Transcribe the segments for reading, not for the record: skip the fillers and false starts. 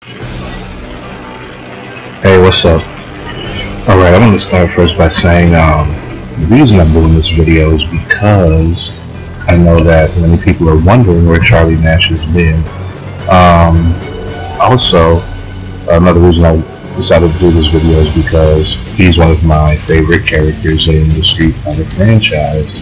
Hey, what's up? Alright, I'm going to start first by saying the reason I'm doing this video is because I know that many people are wondering where Charlie Nash has been. Also, another reason I decided to do this video is because he's one of my favorite characters in the Street Fighter franchise.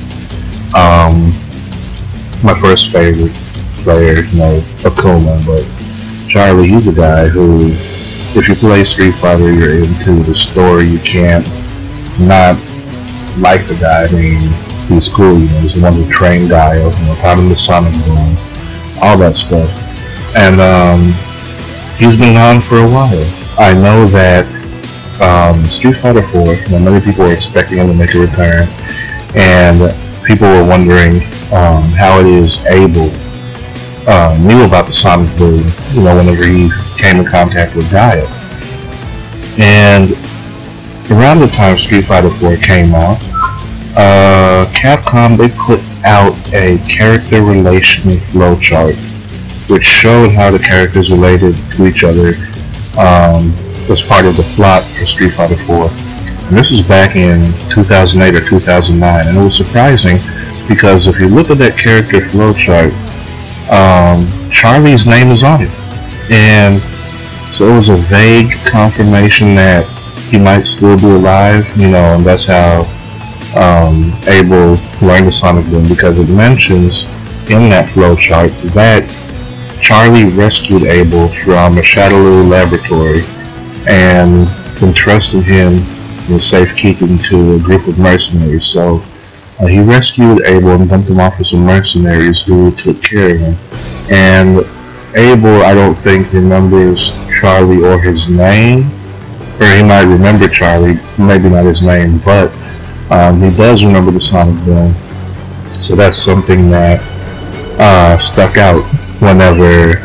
My first favorite player, Akuma, but Charlie, he's a guy who, if you play Street Fighter, you're into the story, you can't not like the guy. I mean, he's cool, he's the one who trained Guile, taught him the Sonic Boom, all that stuff. And he's been gone for a while. I know that Street Fighter 4, many people were expecting him to make a return, and people were wondering how it is Abel knew about the Sonic Boom, whenever he came in contact with Guile. And around the time Street Fighter 4 came out, Capcom, they put out a character relation flowchart, which showed how the characters related to each other as part of the plot for Street Fighter 4. And this was back in 2008 or 2009, and it was surprising because if you look at that character flowchart, Charlie's name is on it, and so it was a vague confirmation that he might still be alive, and that's how Abel learned the Sonic Boom, because it mentions in that flowchart that Charlie rescued Abel from a Shadaloo laboratory and entrusted him in safekeeping to a group of mercenaries. So he rescued Abel and dumped him off with some mercenaries who took care of him. And Abel, I don't think, remembers Charlie or his name, or he might remember Charlie, maybe not his name, but he does remember the Sonic Boom. So that's something that stuck out whenever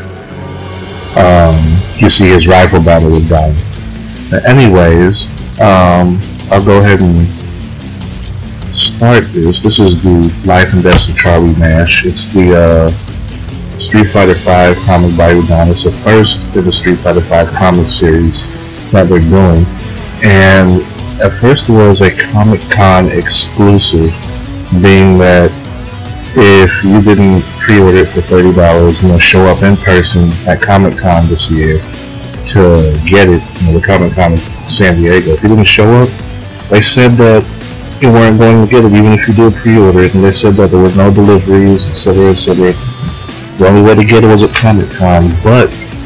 you see his rival battle with Guile. Anyways, I'll go ahead and start this. This is the Life and Death of Charlie Nash. It's the Street Fighter V comic by Udon. It's the first in the Street Fighter V comic series that they're doing. And at first it was a Comic-Con exclusive, being that if you didn't pre-order it for $30, show up in person at Comic-Con this year to get it, the Comic-Con in San Diego. If you didn't show up, they said that you weren't going to get it even if you did pre-order it, and they said that there was no deliveries, etc., etc. The only way to get it was at Comic-Con, but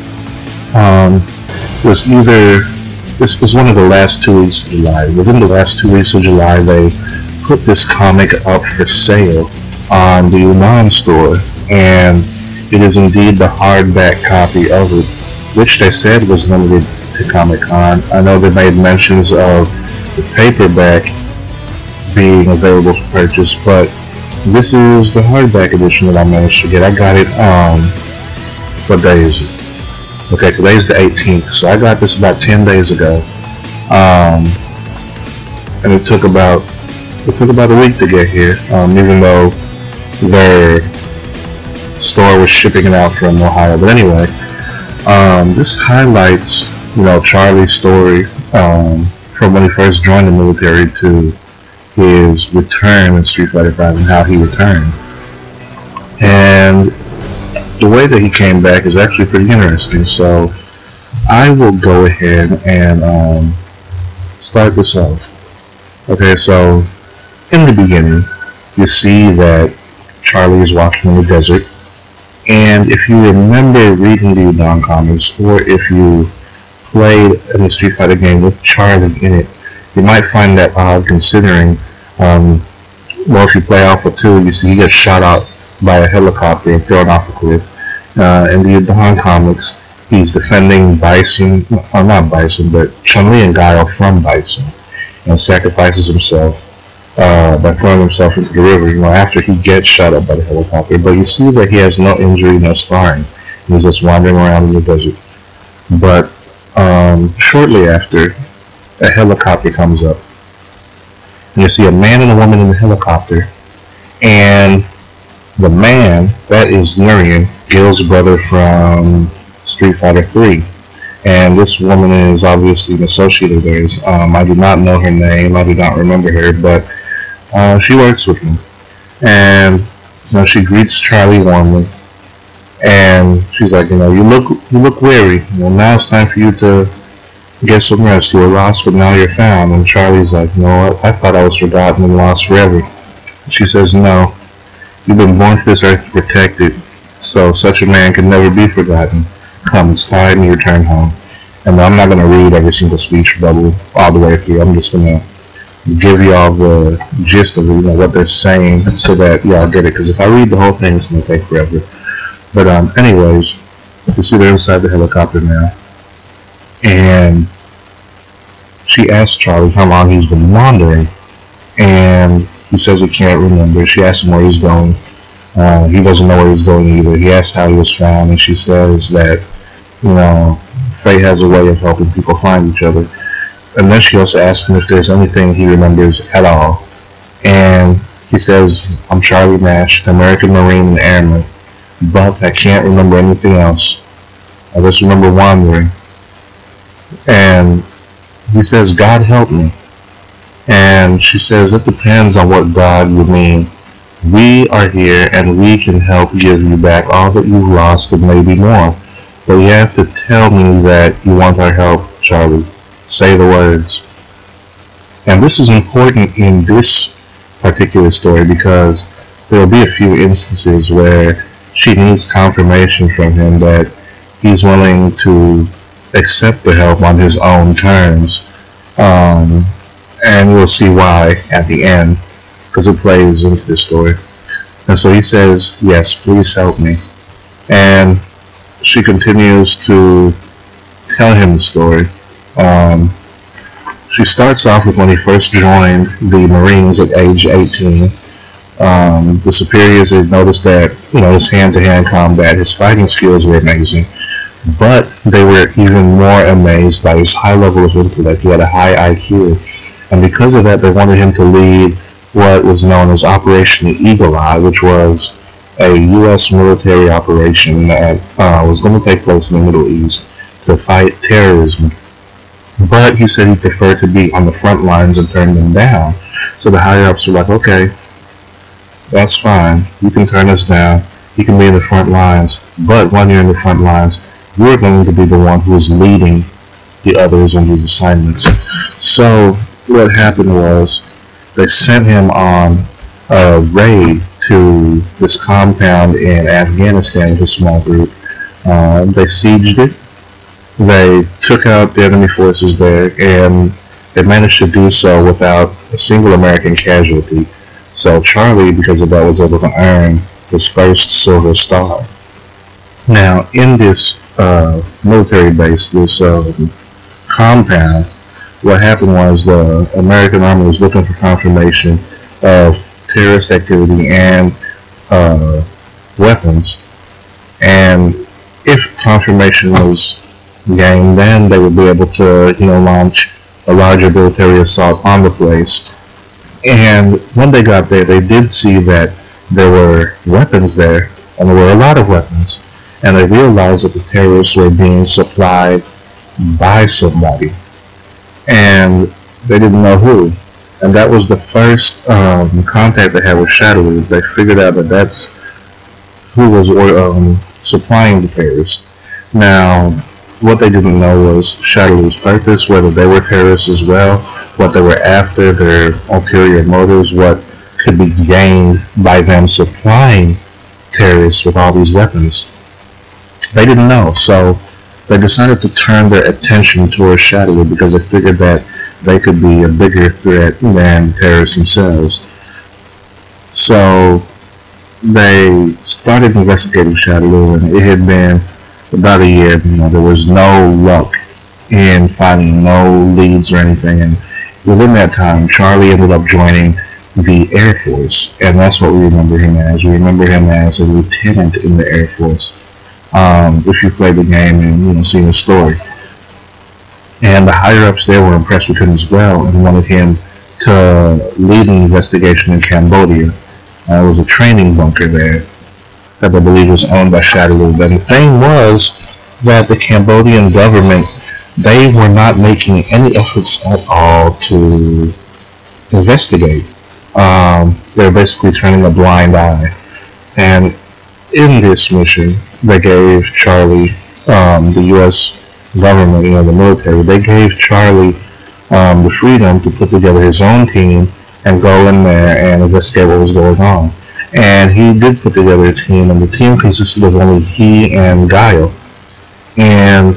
this was one of the last 2 weeks of July. Within the last 2 weeks of July, they put this comic up for sale on the Udon store, and it is indeed the hardback copy of it, which they said was limited to Comic-Con. I know they made mentions of the paperback being available for purchase, but this is the hardback edition that I managed to get. I got it, what day is it? Okay, today's the 18th, so I got this about 10 days ago, and it took about a week to get here, even though their store was shipping it out from Ohio. But anyway, this highlights, Charlie's story from when he first joined the military to his return in Street Fighter V and how he returned. And the way that he came back is actually pretty interesting. So I will go ahead and start this off. Okay, so in the beginning, you see that Charlie is walking in the desert, and if you remember reading the Udon comics, or if you played in the Street Fighter game with Charlie in it, you might find that odd, considering, if you play Alpha 2, you see he gets shot out by a helicopter and thrown off a cliff. In the Udon comics, he's defending Bison, or not Bison, but Chun-Li and Guile from Bison, and sacrifices himself by throwing himself into the river, after he gets shot up by the helicopter. But you see that he has no injury, no scarring. He's just wandering around in the desert. But shortly after, a helicopter comes up. And you see a man and a woman in the helicopter, and the man, that is Nurian, Gil's brother from Street Fighter 3. And this woman is obviously an associate of theirs. I do not know her name. I do not remember her, but she works with me. And she greets Charlie warmly, and she's like, you look weary. Now it's time for you to get some rest. You were lost, but now you're found. And Charlie's like, no, I thought I was forgotten and lost forever. She says, no, you've been born to this earth to protect it, so such a man can never be forgotten. Come, it's time you return home. And I'm not going to read every single speech bubble all the way through. I'm just going to give you all the gist of what they're saying so that y'all get it. Because if I read the whole thing, it's going to take forever. But anyways, you see they're inside the helicopter now. And she asks Charlie how long he's been wandering. And he says he can't remember. She asks him where he's going. He doesn't know where he's going either. He asks how he was found, and she says that, fate has a way of helping people find each other. And then she also asks him if there's anything he remembers at all. And he says, I'm Charlie Nash, American Marine and Airman, but I can't remember anything else. I just remember wandering. And he says, God help me. And she says, it depends on what God you mean. We are here and we can help give you back all that you've lost and maybe more. But you have to tell me that you want our help, Charlie. Say the words. And this is important in this particular story because there will be a few instances where she needs confirmation from him that he's willing to accept the help on his own terms. And we'll see why at the end, because it plays into this story. And so he says, yes, please help me. And she continues to tell him the story. She starts off with when he first joined the Marines at age 18. The superiors had noticed that, his hand-to-hand combat, his fighting skills were amazing. But they were even more amazed by his high level of intellect. He had a high IQ. And because of that, they wanted him to lead what was known as Operation Eagle Eye, which was a U.S. military operation that was going to take place in the Middle East to fight terrorism. But he said he preferred to be on the front lines and turn them down. So the higher-ups were like, okay, that's fine. You can turn us down. You can be in the front lines. But when you're in the front lines, you're going to be the one who is leading the others in these assignments. So what happened was they sent him on a raid to this compound in Afghanistan with a small group. They sieged it. They took out the enemy forces there, and they managed to do so without a single American casualty. So Charlie, because of that, was able to earn his first Silver Star. Now, in this military base, this compound, what happened was the American Army was looking for confirmation of terrorist activity and weapons. And if confirmation was gained, then they would be able to, launch a larger military assault on the place. And when they got there, they did see that there were weapons there, and there were a lot of weapons. And they realized that the terrorists were being supplied by somebody. And they didn't know who. And that was the first contact they had with Shadow. They figured out that that's who was supplying the terrorists. Now, what they didn't know was Shadow's purpose, whether they were terrorists as well, what they were after, their ulterior motives, what could be gained by them supplying terrorists with all these weapons. They didn't know, so they decided to turn their attention towards Shadow because they figured that they could be a bigger threat than terrorists themselves. So they started investigating Shadow, and it had been about a year. There was no luck in finding no leads or anything, and within that time, Charlie ended up joining the Air Force, and that's what we remember him as. We remember him as a lieutenant in the Air Force. If you played the game and seen the story, and the higher ups there were impressed with him as well and wanted him to lead an investigation in Cambodia. There was a training bunker there that I believe was owned by Shadow. And the thing was that the Cambodian government, they were not making any efforts at all to investigate. They're basically turning a blind eye. And in this mission, they gave Charlie, the U.S. government, the military, they gave Charlie the freedom to put together his own team and go in there and investigate what was going on. And he did put together a team, and the team consisted of only he and Guile. And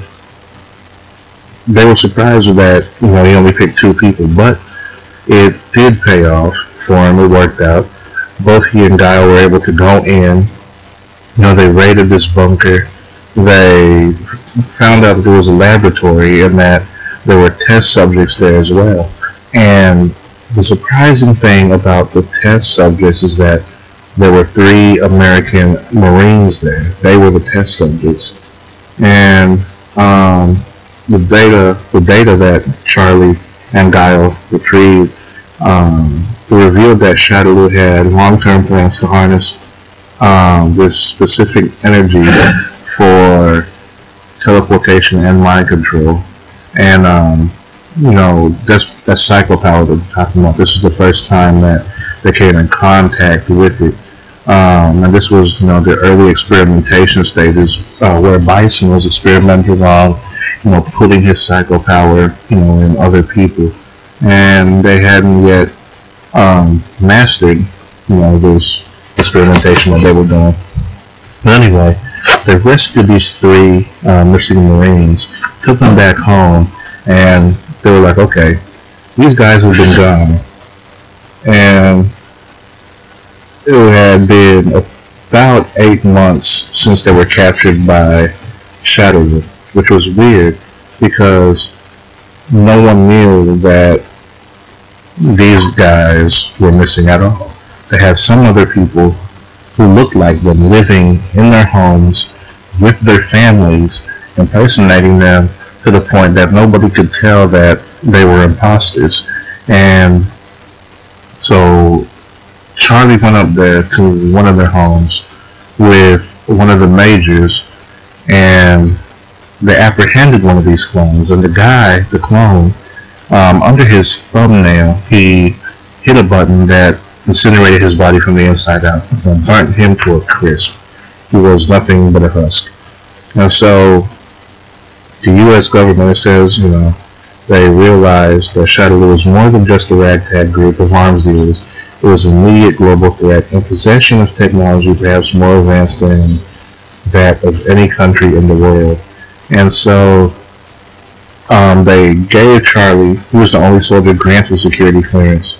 they were surprised that, he only picked 2 people, but it did pay off for him. It worked out. Both he and Guile were able to go in. They raided this bunker. They found out that there was a laboratory and that there were test subjects there as well. And the surprising thing about the test subjects is that there were 3 American Marines there. They were the test subjects. And the data that Charlie and Guile retrieved revealed that Shadaloo had long-term plans to harness this specific energy for teleportation and mind control. And that's psycho power that we're talking about. This is the first time that they came in contact with it. And this was, the early experimentation stages where Bison was experimenting on, putting his psycho power, in other people, and they hadn't yet mastered, this experimentation that they were doing. But anyway, they rescued these 3 missing Marines, took them back home, and they were like, okay, these guys have been gone, and it had been about 8 months since they were captured by Shadaloo, which was weird because no one knew that these guys were missing at all. They had some other people who looked like them living in their homes with their families, impersonating them to the point that nobody could tell that they were imposters. And so Charlie went up there to one of their homes with one of the majors, and they apprehended one of these clones. And the clone, under his thumbnail, he hit a button that incinerated his body from the inside out and burnt him to a crisp. He was nothing but a husk. And so the U.S. government says, they realized that Shadaloo was more than just a ragtag group of arms dealers. It was an immediate global threat in possession of technology perhaps more advanced than that of any country in the world. And so they gave Charlie, who was the only soldier granted security clearance,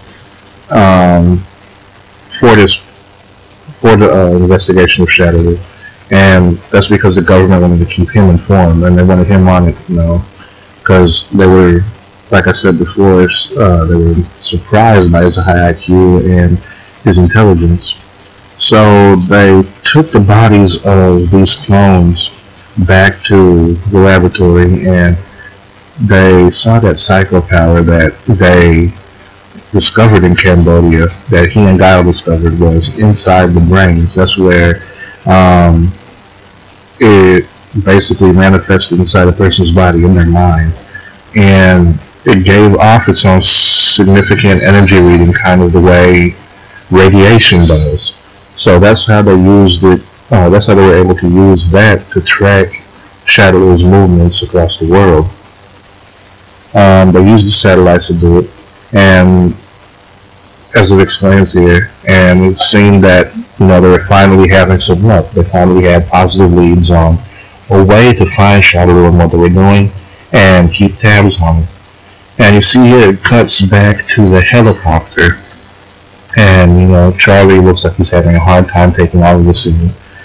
for the investigation of Shadaloo. And that's because the government wanted to keep him informed, and they wanted him on it, because they were, like I said before, they were surprised by his high IQ and his intelligence. So they took the bodies of these clones back to the laboratory, and they saw that psycho power that they discovered in Cambodia, that he and Guile discovered, was inside the brains. That's where it basically manifested inside a person's body, in their mind. And it gave off its own significant energy reading, kind of the way radiation does. So that's how they used it. That's how they were able to use that to track Shadaloo's movements across the world. They used the satellites to do it, and as it explains here, and it seemed that they were finally having some luck. They finally had positive leads on a way to find Shadaloo and what they were doing, and keep tabs on it. And you see here it cuts back to the helicopter, and Charlie looks like he's having a hard time taking all of this in.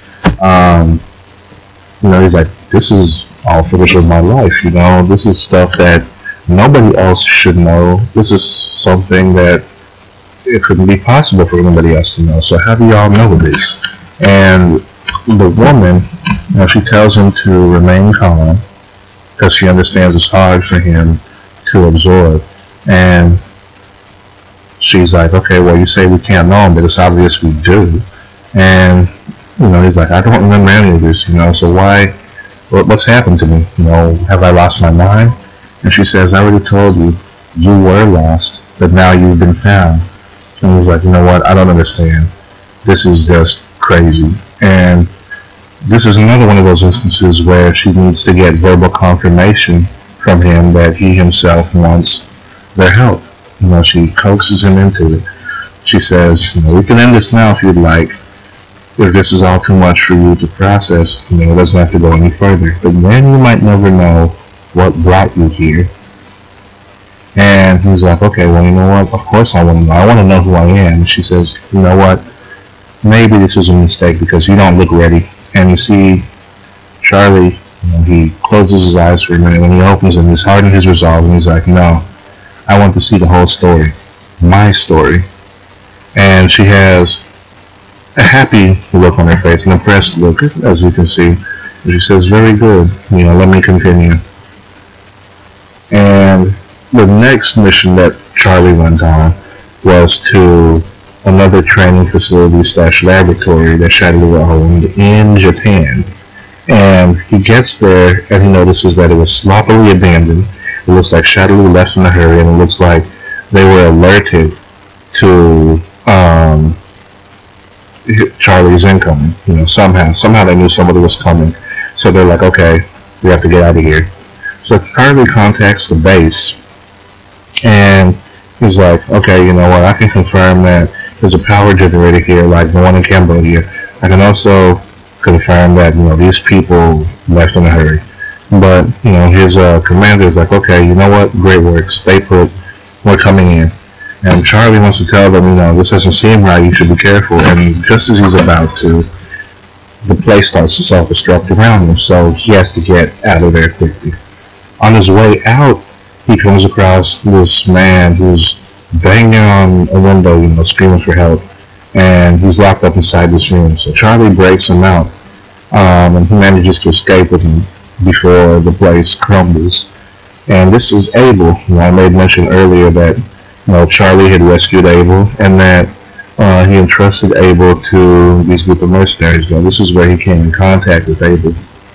He's like, this is all finished with my life. This is stuff that nobody else should know. This is something that it couldn't be possible for anybody else to know. So how do y'all know this? And the woman, she tells him to remain calm because she understands it's hard for him to absorb. And she's like, okay, well, you say we can't know him, but it's obvious we do. And he's like, I don't remember any of this, so why what's happened to me? Have I lost my mind? And she says, I already told you, you were lost, but now you've been found. And he's like, you know what, I don't understand. This is just crazy. And this is another one of those instances where she needs to get verbal confirmation from him that he himself wants their help. She coaxes him into it. She says, we can end this now if you'd like. If this is all too much for you to process, it doesn't have to go any further. But then you might never know what brought you here. And he's like, okay, well, you know what? Of course I want to know. I want to know who I am. And she says, you know what? Maybe this is a mistake because you don't look ready. And you see Charlie, he closes his eyes for a minute. When he opens them, he's hardened his resolve. And he's like, no, I want to see the whole story. My story. And she has a happy look on her face, an impressed look, as you can see. And she says, very good. Let me continue. And the next mission that Charlie went on was to another training facility / laboratory that Shadaloo owned in Japan. And he gets there and he notices that it was sloppily abandoned. It looks like Shadaloo left in a hurry, and it looks like they were alerted to Charlie's incoming. Somehow they knew somebody was coming. So they're like, okay, we have to get out of here. So Charlie contacts the base, and he's like, okay, you know what, I can confirm that there's a power generator here like the one in Cambodia. I can also confirm that, these people left in a hurry. But, his commander is like, okay, you know what, great work, stay put, we're coming in. And Charlie wants to tell them, this doesn't seem right, you should be careful. And just as he's about to, the place starts to self-destruct around him, so he has to get out of there quickly. On his way out, he comes across this man who's banging on a window, screaming for help, and he's locked up inside this room. So Charlie breaks him out, and he manages to escape with him before the place crumbles. And this is Abel. I made mention earlier that Charlie had rescued Abel, and that he entrusted Abel to these group of mercenaries. This is where he came in contact with Abel.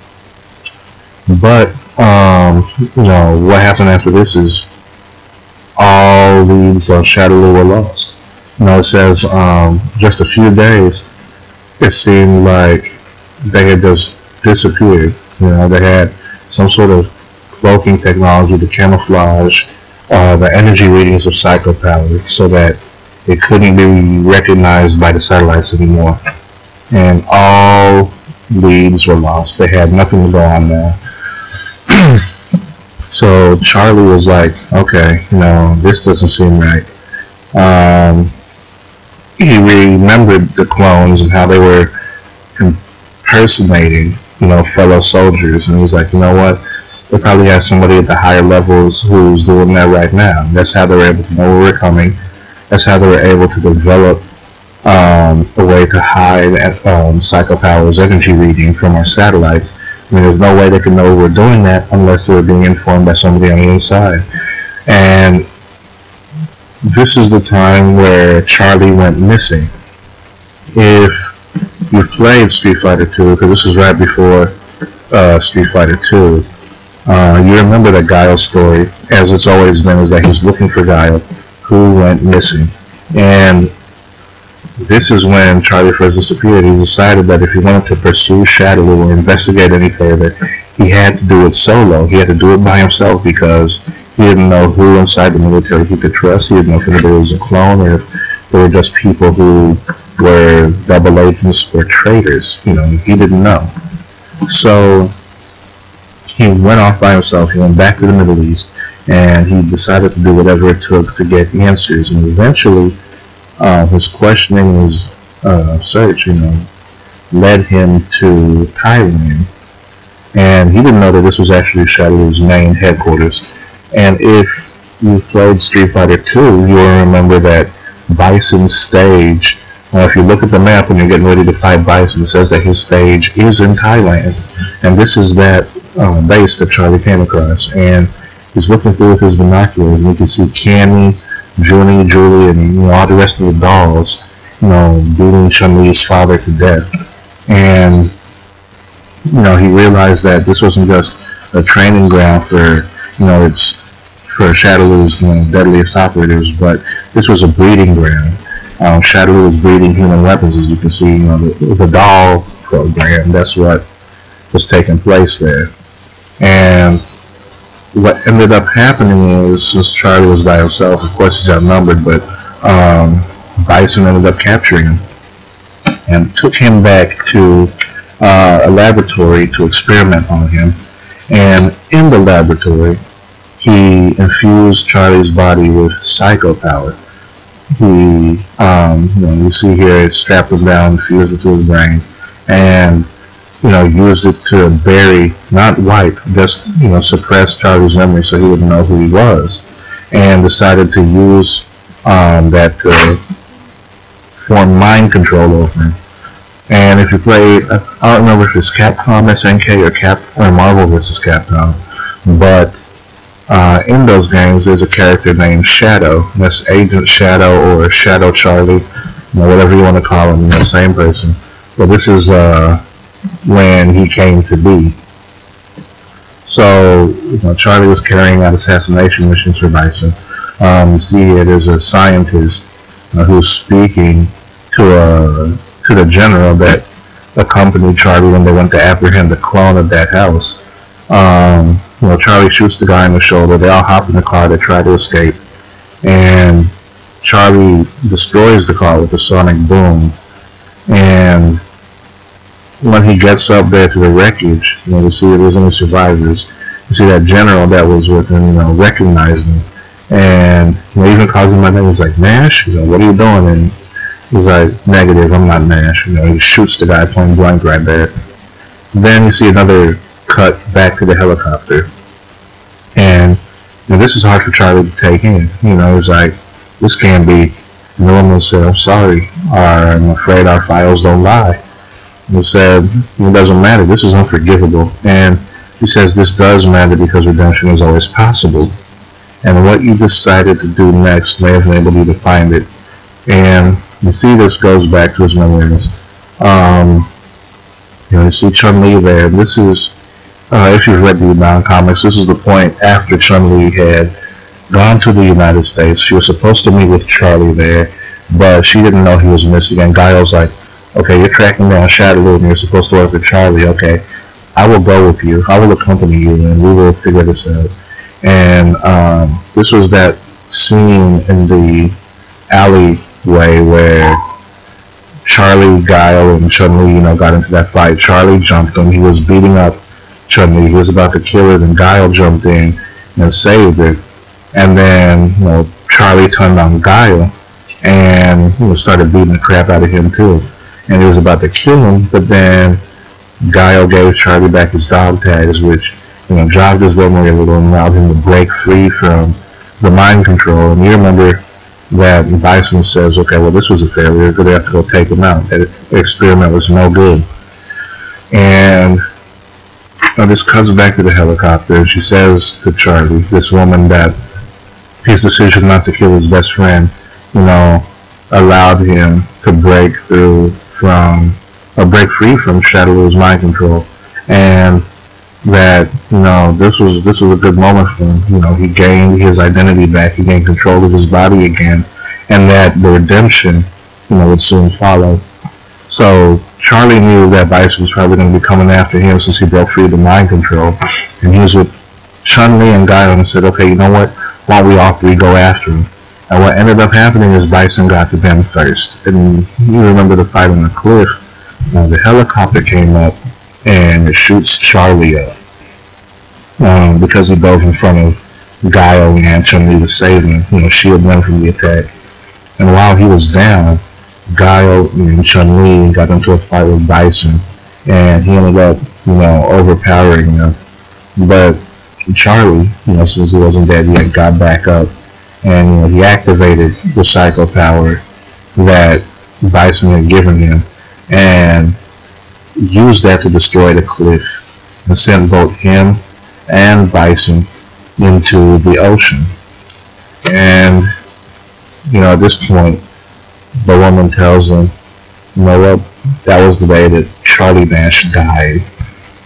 But what happened after this is all leads on Shadaloo were lost. It says just a few days, it seemed like they had just disappeared. They had some sort of cloaking technology to camouflage the energy readings of psycho power so that it couldn't be recognized by the satellites anymore. And all leads were lost. They had nothing to go on now. So Charlie was like, okay, this doesn't seem right. He remembered the clones and how they were impersonating, fellow soldiers, and he was like, you know what? They probably have somebody at the higher levels who's doing that right now. That's how they were able to know we were coming. That's how they were able to develop a way to hide Psycho Power's energy reading from our satellites. There's no way they could know we were doing that unless they were being informed by somebody on the inside. And this is the time where Charlie went missing. If you've played Street Fighter 2, because this is right before Street Fighter 2, you remember that Guile's story, as it's always been, is that he's looking for Guile, who went missing. And this is when Charlie first disappeared. He decided that if he wanted to pursue Shadaloo or investigate any further, he had to do it solo. He had to do it by himself because he didn't know who inside the military he could trust. He didn't know if anybody was a clone or if they were just people who were double agents or traitors. He didn't know. So he went off by himself. He went back to the Middle East, and he decided to do whatever it took to get answers. And eventually, his questioning, his search, led him to Thailand. And he didn't know that this was actually Shadaloo's main headquarters. And if you played Street Fighter 2, you'll remember that Bison's stage, if you look at the map when you're getting ready to fight Bison, it says that his stage is in Thailand. And this is that base that Charlie came across. And he's looking through with his binoculars, and you can see Cammy, Julie, and all the rest of the dolls, beating Chun-Li's father to death. And he realized that this wasn't just a training ground for, it's for Shadowloo's, deadliest operatives, but this was a breeding ground. Shadowloo was breeding human weapons, as you can see, the doll program. That's what was taking place there. And what ended up happening is, since Charlie was by himself, of course he's outnumbered, but Bison ended up capturing him and took him back to a laboratory to experiment on him. And in the laboratory, he infused Charlie's body with psycho power. He, you see here, it strapped him down, infused it to his brain, and used it to bury, not wipe, just suppress Charlie's memory so he wouldn't know who he was, and decided to use that to form mind control over him. And if you played, I don't remember if it's Capcom SNK or Marvel vs. Capcom, but in those games there's a character named Shadow. That's Agent Shadow or Shadow Charlie, whatever you want to call him, same person. But this is when he came to be. So Charlie was carrying out assassination missions for Bison. You see here there's a scientist who's speaking to the general that accompanied Charlie when they went to apprehend the clone of that house. Charlie shoots the guy in the shoulder. They all hop in the car. They try to escape, and Charlie destroys the car with a sonic boom. And when he gets up there to the wreckage, to see if there's any survivors, you see that general that was with him, recognized him, and even calls him by name. He's like, Nash, what are you doing? And he's like, negative, I'm not Nash. He shoots the guy point blank right there. Then you see another cut back to the helicopter, and this is hard for Charlie to take in. He's like, this can't be normal. Said, I'm sorry, I'm afraid our files don't lie. He said, it doesn't matter, this is unforgivable. And he says, this does matter because redemption is always possible. And what you decided to do next may have enabled you to find it. And you see this goes back to his memories. You see Chun-Li there. This is, if you've read the Udon Comics, this is the point after Chun-Li had gone to the United States. She was supposed to meet with Charlie there, but she didn't know he was missing. And Guile's like, okay, you're tracking down Shadowloo and you're supposed to work with Charlie. Okay, I will go with you. I will accompany you, and we will figure this out. And this was that scene in the alleyway where Charlie, Guile, and Chun-Li, got into that fight. Charlie jumped him. He was beating up Chun-Li. He was about to kill her, and Guile jumped in and saved her. And then, Charlie turned on Guile and started beating the crap out of him too. And he was about to kill him, but then Guile gave Charlie back his dog tags, which, jogged his memory a little and allowed him to break free from the mind control. And you remember that Bison says, okay, well, this was a failure. We're going to have to go take him out. That experiment was no good. And this cuts back to the helicopter, and she says to Charlie, this woman, that his decision not to kill his best friend, allowed him to break free from Shadowloo's mind control, and that this was a good moment for him. He gained his identity back, he gained control of his body again, and that the redemption would soon follow. So Charlie knew that Bison was probably going to be coming after him since he broke free of the mind control, and he was with Chun-Li and Guile and said, okay, you know what, why don't we all three go after him? And what ended up happening is Bison got to them first. And you remember the fight on the cliff. The helicopter came up and it shoots Charlie up because he dove in front of Guile and Chun-Li to save him, shield them from the attack. And while he was down, Guile and Chun-Li got into a fight with Bison, and he ended up, overpowering them. But Charlie, since he wasn't dead yet, got back up, and he activated the psycho power that Bison had given him, and used that to destroy the cliff, and sent both him and Bison into the ocean. And at this point, the woman tells him, that was the day that Charlie Nash died.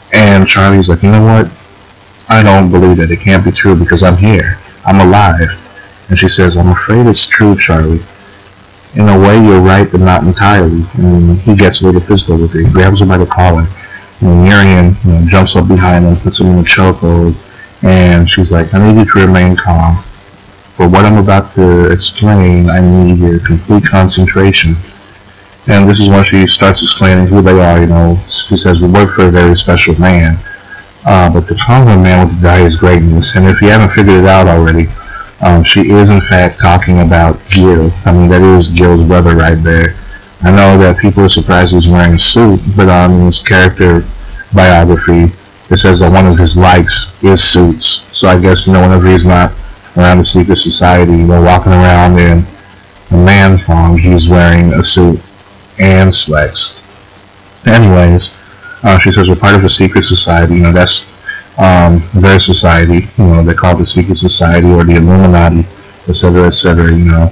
And Charlie's like, you know what? I don't believe it. It can't be true because I'm here. I'm alive. And she says, I'm afraid it's true, Charlie. In a way, you're right, but not entirely. And he gets a little physical with her. He grabs her by the collar. And Miriam, jumps up behind him, puts him in a chokehold. And she's like, I need you to remain calm. For what I'm about to explain, I need your complete concentration. And this is when she starts explaining who they are. She says, we work for a very special man. But the common man with the diet is greatness. And if you haven't figured it out already, she is in fact talking about Gil. I mean, that is Gil's brother right there. I know that people are surprised he's wearing a suit, but on his character biography, it says that one of his likes is suits. So I guess, whenever he's not around the secret society, walking around in a man thong, he's wearing a suit and slacks. Anyways, she says we're part of a secret society. That's their society. They call it the secret society or the Illuminati, etc., etc.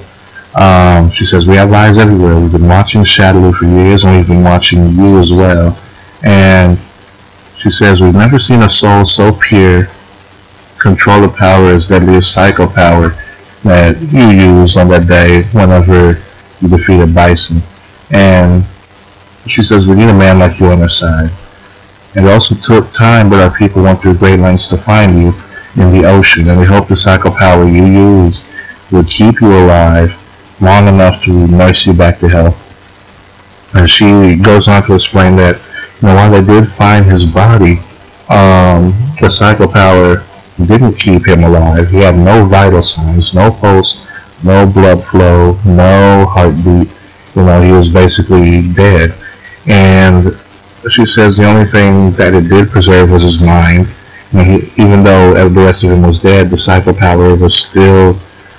She says we have lives everywhere. We've been watching Shadow for years, and we've been watching you as well. And she says we've never seen a soul so pure control the power as deadly as psycho power that you used on that day whenever you defeated Bison. And she says we need a man like you on our side. It also took time, but our people went through great lengths to find you in the ocean, and we hope the psycho power you used would keep you alive long enough to nurse you back to health. And she goes on to explain that, while they did find his body, the psycho power didn't keep him alive. He had no vital signs, no pulse, no blood flow, no heartbeat. He was basically dead. And she says the only thing that it did preserve was his mind. Even though the rest of him was dead, the psycho power was still,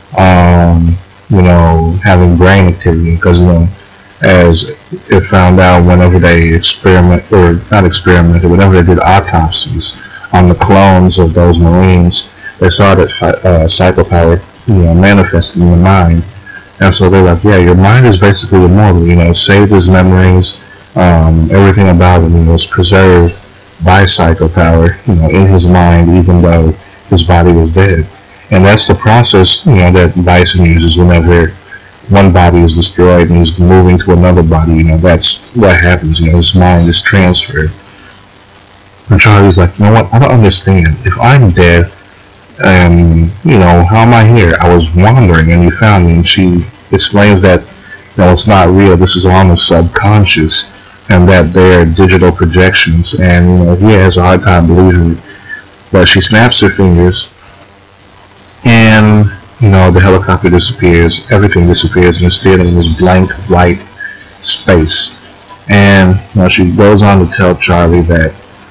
having brain activity. Because, as it found out whenever they whenever they did autopsies on the clones of those Marines, they saw that psycho power, manifested in the mind. And so they're like, yeah, your mind is basically immortal. Saved his memories. Everything about him was preserved by psycho power, in his mind, even though his body was dead. And that's the process, that Bison uses whenever one body is destroyed and he's moving to another body. That's what happens. His mind is transferred. And Charlie's like, what? I don't understand. If I'm dead, how am I here? I was wandering and you found me. And she explains that, it's not real. This is all in the subconscious. And that they're digital projections, and he has a hard time believing it. But she snaps her fingers, and the helicopter disappears, everything disappears, and instead of this blank white space. And she goes on to tell Charlie that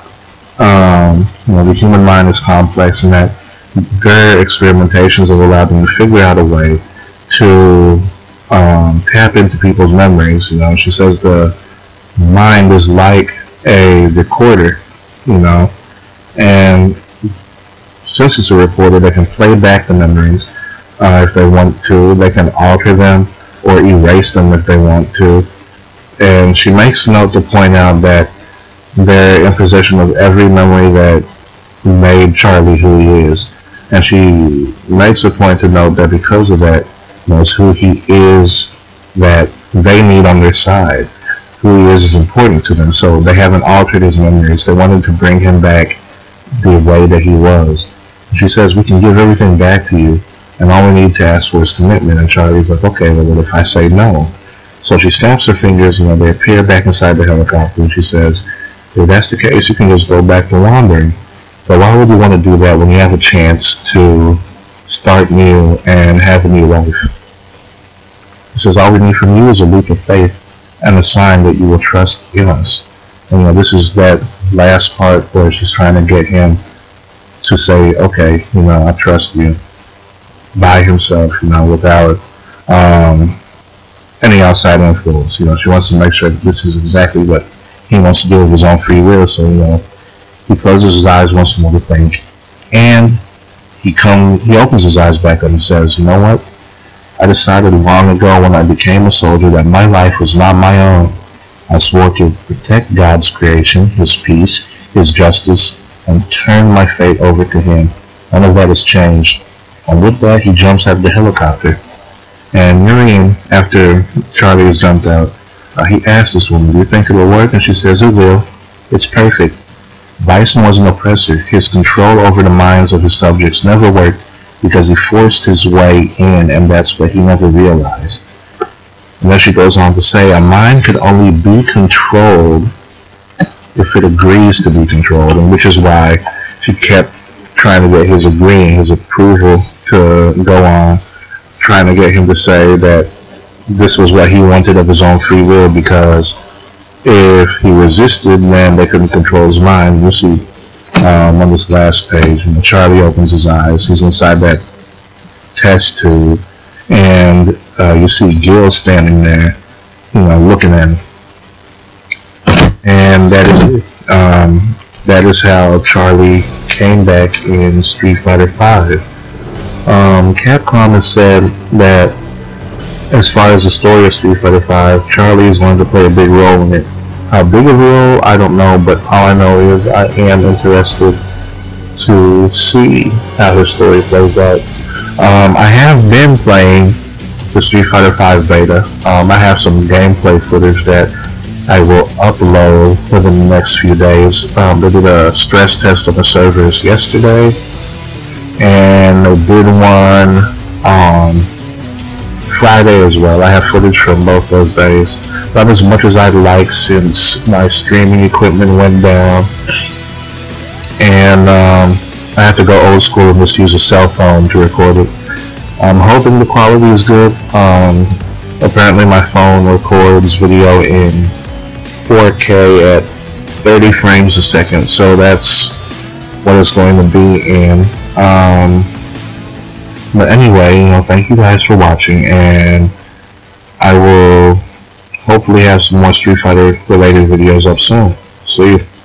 the human mind is complex, and that their experimentations have allowed them to figure out a way to tap into people's memories. She says the mind is like a recorder, and since it's a recorder, they can play back the memories if they want to. They can alter them or erase them if they want to. And she makes note to point out that they're in possession of every memory that made Charlie who he is. And she makes a point to note that because of that, it's who he is that they need on their side. Who he is important to them, so they haven't altered his memories. They wanted to bring him back the way that he was. She says, we can give everything back to you, and all we need to ask for is commitment. And Charlie's like, okay, well, what if I say no? So she snaps her fingers, they appear back inside the helicopter, and she says, if that's the case, you can just go back to wandering. But why would you want to do that when you have a chance to start new and have a new life? She says, all we need from you is a leap of faith and a sign that you will trust in us. And this is that last part where she's trying to get him to say, okay, I trust you, by himself, without any outside influence. She wants to make sure that this is exactly what he wants to do of his own free will. So he closes his eyes once more to think, and he opens his eyes back up and says, you know what? I decided long ago when I became a soldier that my life was not my own. I swore to protect God's creation, His peace, his justice, and turn my fate over to him. None of that has changed. And with that, he jumps out of the helicopter. And Miriam, after Charlie has jumped out, he asks this woman, do you think it'll work? And she says, it will. It's perfect. Bison was an oppressor. His control over the minds of his subjects never worked because he forced his way in, and that's what he never realized. And then she goes on to say, a mind could only be controlled if it agrees to be controlled, and which is why she kept trying to get his agreeing, his approval to go on, trying to get him to say that this was what he wanted of his own free will, because if he resisted, then they couldn't control his mind. You see on this last page, when Charlie opens his eyes, he's inside that test tube, and you see Gil standing there, looking at him. And that is how Charlie came back in Street Fighter V. Capcom has said that as far as the story of Street Fighter V, Charlie is going to play a big role in it. How big of a role, I don't know, but all I know is I am interested to see how his story plays out. I have been playing the Street Fighter V beta. I have some gameplay footage that I will upload within the next few days. They did a stress test on the servers yesterday, and they did one on Friday as well. I have footage from both those days. Not as much as I'd like, since my streaming equipment went down, and I have to go old school and just use a cell phone to record it. I'm hoping the quality is good. Apparently my phone records video in 4K at 30 frames a second, so that's what it's going to be in. But anyway, thank you guys for watching, and I will hopefully have some more Street Fighter related videos up soon. See you.